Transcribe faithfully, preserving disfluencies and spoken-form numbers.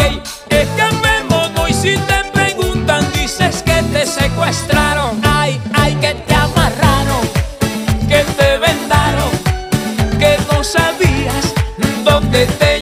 ey, es que me mono y si te preguntan dices que te secuestraron. Ay, ay, que te amarraron, que te vendaron, que no sabías dónde te